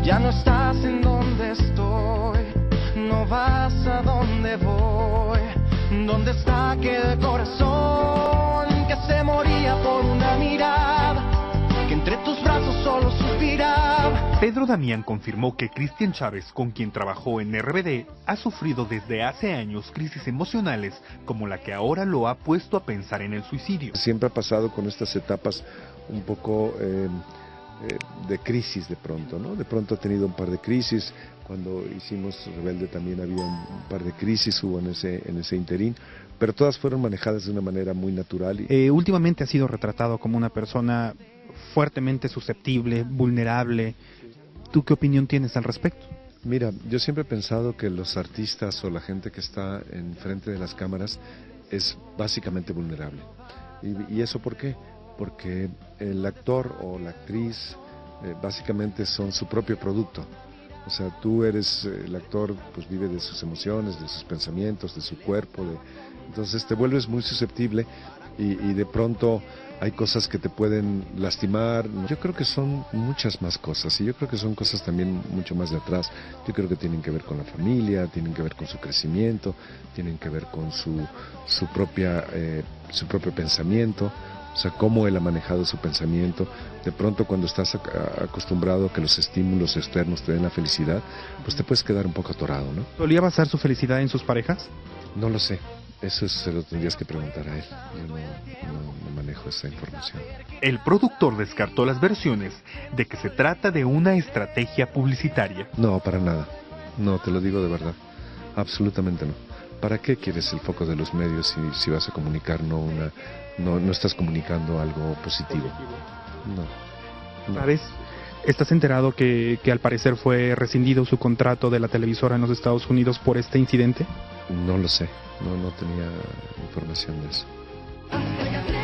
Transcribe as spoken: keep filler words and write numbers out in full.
Ya no estás en donde estoy, no vas a donde voy. ¿Dónde está aquel corazón que se moría por una mirada, que entre tus brazos solo suspiraba? Pedro Damián confirmó que Cristian Chávez, con quien trabajó en R B D, ha sufrido desde hace años crisis emocionales, como la que ahora lo ha puesto a pensar en el suicidio. Siempre ha pasado con estas etapas un poco eh, eh, de crisis de pronto, ¿no? De pronto ha tenido un par de crisis. Cuando hicimos Rebelde también había un par de crisis, hubo en ese, en ese interín, pero todas fueron manejadas de una manera muy natural. Y... Eh, últimamente ha sido retratado como una persona fuertemente susceptible, vulnerable. ¿Tú qué opinión tienes al respecto? Mira, yo siempre he pensado que los artistas o la gente que está enfrente de las cámaras es básicamente vulnerable. ¿Y, y eso por qué? Porque el actor o la actriz eh, básicamente son su propio producto. O sea, tú eres, el actor pues vive de sus emociones, de sus pensamientos, de su cuerpo, de, entonces te vuelves muy susceptible y, y de pronto hay cosas que te pueden lastimar. Yo creo que son muchas más cosas y yo creo que son cosas también mucho más de atrás. Yo creo que tienen que ver con la familia, tienen que ver con su crecimiento, tienen que ver con su, su, propia, eh, su propio pensamiento. O sea, cómo él ha manejado su pensamiento. De pronto cuando estás acostumbrado a que los estímulos externos te den la felicidad, pues te puedes quedar un poco atorado, ¿no? ¿Solía basar su felicidad en sus parejas? No lo sé. Eso se lo tendrías que preguntar a él. Yo no, no, no manejo esa información. El productor descartó las versiones de que se trata de una estrategia publicitaria. No, para nada. No, te lo digo de verdad. Absolutamente no. ¿Para qué quieres el foco de los medios si, si vas a comunicar no una... No, no estás comunicando algo positivo. No, no. ¿Sabes? ¿Estás enterado que, que al parecer fue rescindido su contrato de la televisora en los Estados Unidos por este incidente? No lo sé, no, no tenía información de eso.